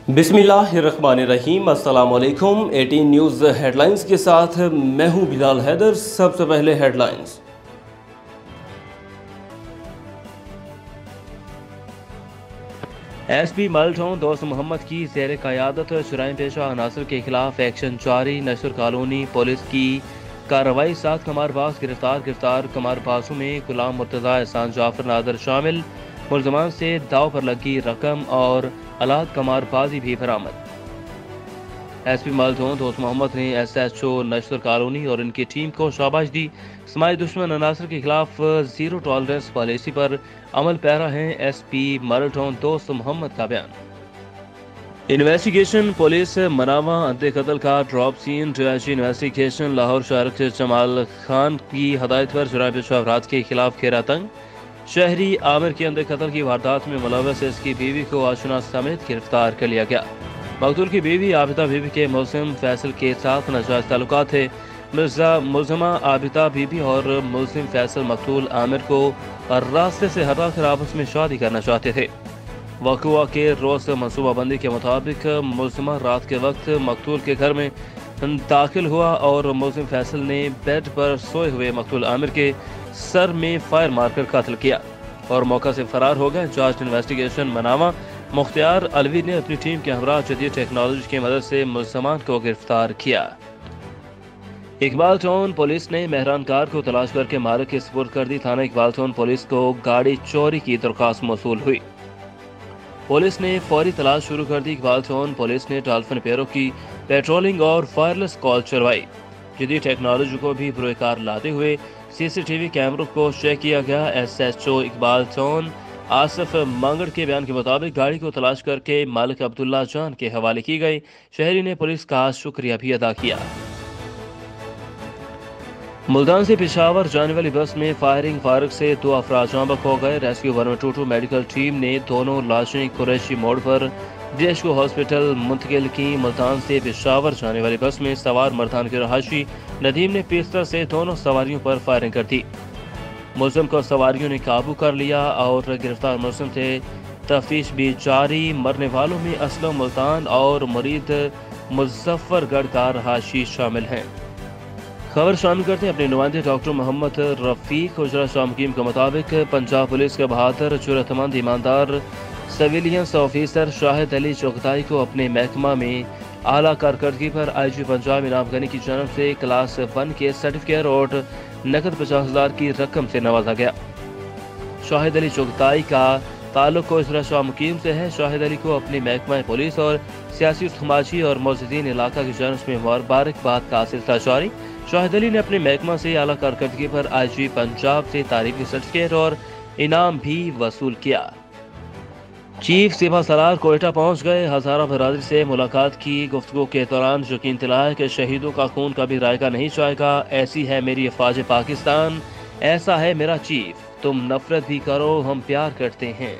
बिस्मिल्लाहिर्रहमानिर्रहीम। अस्सलाम वालेकुम। 18 न्यूज़ हेडलाइंस के साथ मैं हूं बिलाल हैदर। सबसे पहले हेडलाइंस। एसपी माल्टाउन दोस्त मोहम्मद की ज़ेर क़यादत जुराइम पेशा अनासर के खिलाफ एक्शन जारी। नशर कॉलोनी पुलिस की कार्रवाई। 7 कमारबाज गिरफ्तार कमारबाजों में गुलाम मुर्तज़ा, एहसान जाफर, नादर शामिल। मुलजमान से दाव पर लगी रकम और आलात कमारबाजी भी बरामद। एसपी माल्टाउन दोस्त मोहम्मद ने SHO नशर कॉलोनी और इनकी टीम को शाबाश दी। समाजी दुश्मन अनासर के खिलाफ जीरो टॉलरेंस पॉलिसी पर अमल पैरा है एसपी माल्टाउन दोस्त मोहम्मद का बयान। इन्वेस्टिगेशन पुलिस मनावा अंधे कत्ल का ड्रॉप सीन। रिहायशी इन्वेस्टिगेशन लाहौर शहर के जमाल खान की हदायत पर जुराइम पेशा अफराद के खिलाफ घेरा तंग। शहरी आमिर के अंधे कत्ल की वारदात में मुलव्वस इसकी बीवी को आशना समेत गिरफ्तार कर लिया गया। मकतूल की बीवी आबिदा बीबी के मुल्जिम फैसल के साथ नाजायज ताल्लुकात थे। मुल्जिमा आबिदा बीबी और मुल्जिम फैसल मकतूल आमिर को रास्ते से हटाकर आपस में शादी करना चाहते थे। वक़ुआ के रोज़ मनसूबाबंदी के मुताबिक मुल्जिमा रात के वक्त मकतूल के घर में दाखिल हुआ और मुल्जिम फैसल ने बेड पर सोए हुए मकतूल आमिर के सर में फायर मारकर कत्ल किया और मौका से फरार हो गए। जांच इन्वेस्टिगेशन मनावा मुख्तियार अलवी ने अपनी टीम के हमरा जदीद टेक्नोलॉजी की मदद से मुल्ज़मान को गिरफ्तार किया। इकबाल टाउन पुलिस ने मेहरान कार को तलाश करके मालिक के सुपुर्द कर दी। थाना इकबाल टाउन पुलिस को गाड़ी चोरी की दरख्वास्त मौसूल हुई। पुलिस ने फौरी तलाश शुरू कर दी। इकबाल टाउन पुलिस ने डॉल्फिन पैरों की पेट्रोलिंग और फायरलेस कॉल चलवाई। जदीद टेक्नोलॉजी को भी बुरेकार लाते हुए CCTV कैमरों को चेक किया गया। SHO इकबाल टाउन आसिफ मांगड़ के बयान के मुताबिक गाड़ी को तलाश करके मालिक अब्दुल्ला जान के हवाले की गई। शहरी ने पुलिस का शुक्रिया भी अदा किया। मुल्तान से पेशावर जाने वाली बस में फायरिंग फारक से 2 अफराद जांबक हो गए। रेस्क्यू 122 मेडिकल टीम ने दोनों लाशें कुरैशी मोड़ पर DHO हॉस्पिटल मुंतकिल की। मुल्तान से पेशावर जाने वाली बस में सवार मर्दान के रहायशी नदीम ने पिस्टल से दोनों सवारियों पर फायरिंग कर दी। मुल्जिम को सवारियों ने काबू कर लिया और गिरफ्तार मुल्जिम से तफ्तीश भी जारी। मरने वालों में असलम मुल्तान और मुरीद मुजफ्फरगढ़ का रहायशी शामिल हैं। खबर शामिल करते हैं अपने नुमाइंदे डॉक्टर मोहम्मद रफीक उजरा शामकीम के मुताबिक पंजाब पुलिस के बहादुर जुर्रतमंद ईमानदार सिविलियंस ऑफिसर शाहिद अली चुगताई को अपने महकमा में आला कारकर्दगी पर IG पंजाब इनाम गनी की जानब से क्लास 1 के सर्टिफिकेट और नकद 50,000 की रकम से नवाजा गया। शाहिद अली चुगताई का ताल्लुक को इजरा शाह मुकीम से है। शाहिद अली को अपनी महकमा पुलिस और सियासी समाजी और मौजूदीन इलाका की जानब में मुबारकबाद का सिलसिला जारी। शाहिद अली ने अपने महकमा से आला कारकर्दगी पर IG पंजाब से तारीफी सर्टिफिकेट और इनाम भी वसूल किया। चीफ सिपा सलार कोयटा पहुंच गए। हजारा बरादरी से मुलाकात की। गुफ्तगू के दौरान यकीन दिलाया कि शहीदों का खून कभी रायगा नहीं जाएगा। ऐसी है मेरी अफवाज पाकिस्तान, ऐसा है मेरा चीफ। तुम नफरत भी करो, हम प्यार करते हैं।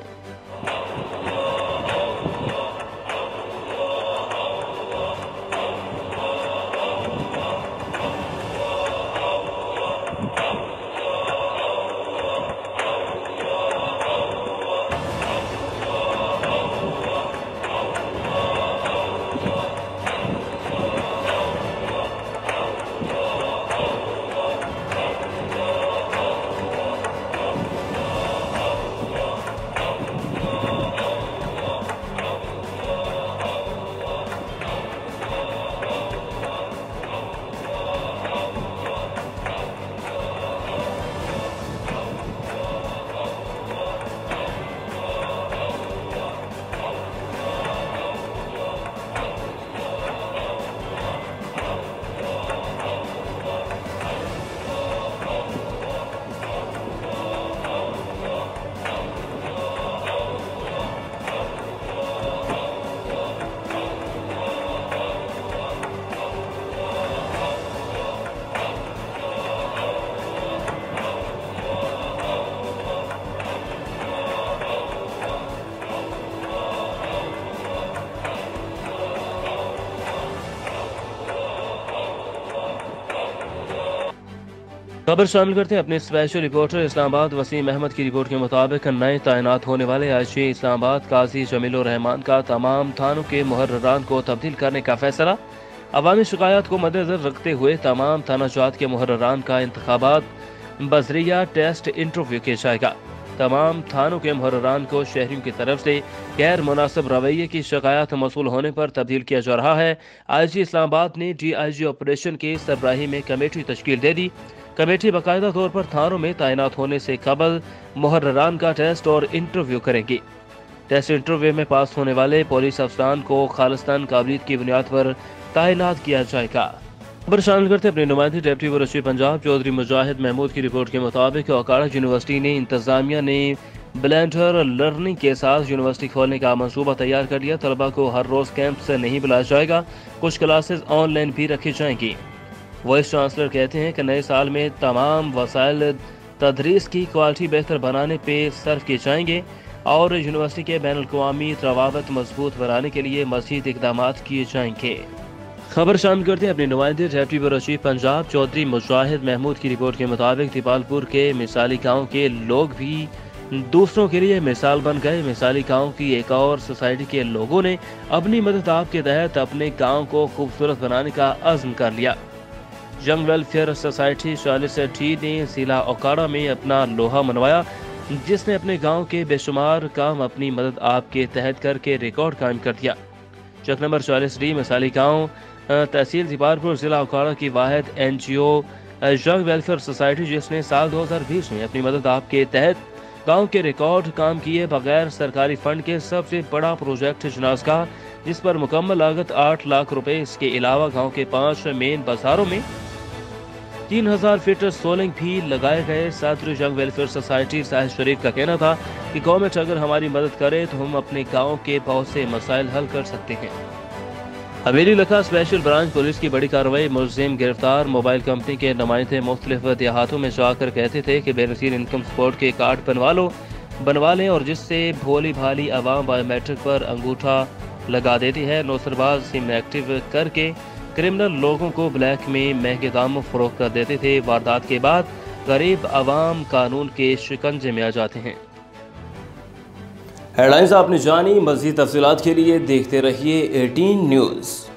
खबर शामिल करते हैं अपने स्पेशल रिपोर्टर इस्लामाबाद वसीम अहमद की रिपोर्ट के मुताबिक नए तैनात होने वाले आईजी इस्लामाबाद काजी जमीलुर रहमान का तमाम थानों के मुहर्ररान को तब्दील करने का फैसला। अवामी शिकायत को मद्देनजर रखते हुए तमाम थानाजात के मुहर्ररान का इंतखाबात बजरिया टेस्ट इंटरव्यू किया जाएगा। तमाम थानों के मुहर्ररान को शहरियों की तरफ से गैर मुनासिब रवैये की शिकायत मौसूल होने पर तब्दील किया जा रहा है। आईजी इस्लामाबाद ने DIG ऑपरेशन की सरबराही में कमेटी तश्कील दे दी। कमेटी बाकायदा तौर पर थानों में तैनात होने से कबल मुहर्ररान का टेस्ट और इंटरव्यू करेंगी। टेस्ट इंटरव्यू में पास होने वाले पुलिस अफसरान को खालिस्तान काबिलियत की बुनियाद पर तैनात किया जाएगा। खबर शामिल करते अपने नुमाइंदे डिप्टी वज़ीर पंजाब चौधरी मुजाहिद महमूद की रिपोर्ट के मुताबिक ओकाड़ा यूनिवर्सिटी ने इंतजामिया ने ब्लेंडर लर्निंग के साथ यूनिवर्सिटी खोलने का मंसूबा तैयार कर लिया। तलबा को हर रोज कैंप से नहीं बुलाया जाएगा, कुछ क्लासेस ऑनलाइन भी रखी जाएंगी। वाइस चांसलर कहते हैं कि नए साल में तमाम वसाइल तदरीस की क्वालिटी बेहतर बनाने पे सर्व किए जाएंगे और यूनिवर्सिटी के बैन अल-अक़वामी रवाबत मजबूत बनाने के लिए मज़ीद इक़दाम किए जाएंगे। खबर शामिल करते हैं अपने नुमाइंदे डिप्टी वज़ीर पंजाब चौधरी मुजाहिद महमूद की रिपोर्ट के मुताबिक तिपालपुर के मिसाली गाँव के लोग भी दूसरों के लिए मिसाल बन गए। मिसाली गांव की एक और सोसाइटी के लोगों ने अपनी मदद आप के तहत अपने गांव को खूबसूरत बनाने का अज़्म कर लिया। यंग वेलफेयर सोसाइटी 40T ने जिला ओकाड़ा में अपना लोहा मनवाया, जिसने अपने गांव के बेशुमार काम अपनी मदद आप के तहत करके रिकॉर्ड कायम कर दिया। चक नंबर 40D मिसाली गांव तहसील तिपालपुर जिला ओकाड़ा की वाहिद NGO यंग वेलफेयर सोसाइटी, जिसने साल 2020 में अपनी मदद आप के तहत गांव के रिकॉर्ड काम किए बगैर सरकारी फंड के सबसे बड़ा प्रोजेक्ट जनाज़गाह, जिस पर मुकम्मल लागत 8 लाख रुपए। इसके अलावा गांव के 5 मेन बाजारों में 3000 फीट सोलिंग भी लगाए गए। सदर young welfare society Sahid Sharif का कहना था कि गवर्नमेंट अगर हमारी मदद करे तो हम अपने गाँव के बहुत से मसाइल हल कर सकते हैं। हवेली लखा स्पेशल ब्रांच पुलिस की बड़ी कार्रवाई, मुलजिम गिरफ्तार। मोबाइल कंपनी के नुमाइंदे मुख्तलिफ देहातों में जाकर कहते थे कि बेनज़ीर इनकम सपोर्ट के कार्ड बनवा लें और जिससे भोली भाली आवाम बायोमेट्रिक पर अंगूठा लगा देती है। नौसरबाज सिम एक्टिव करके क्रिमिनल लोगों को ब्लैक में महंगे दामों फरोख्त कर देते थे। वारदात के बाद गरीब आवाम कानून के शिकंजे में आ जाते हैं। हेडलाइंस आपने जानी, मज़ीद तफसीलात के लिए देखते रहिए 18 न्यूज़।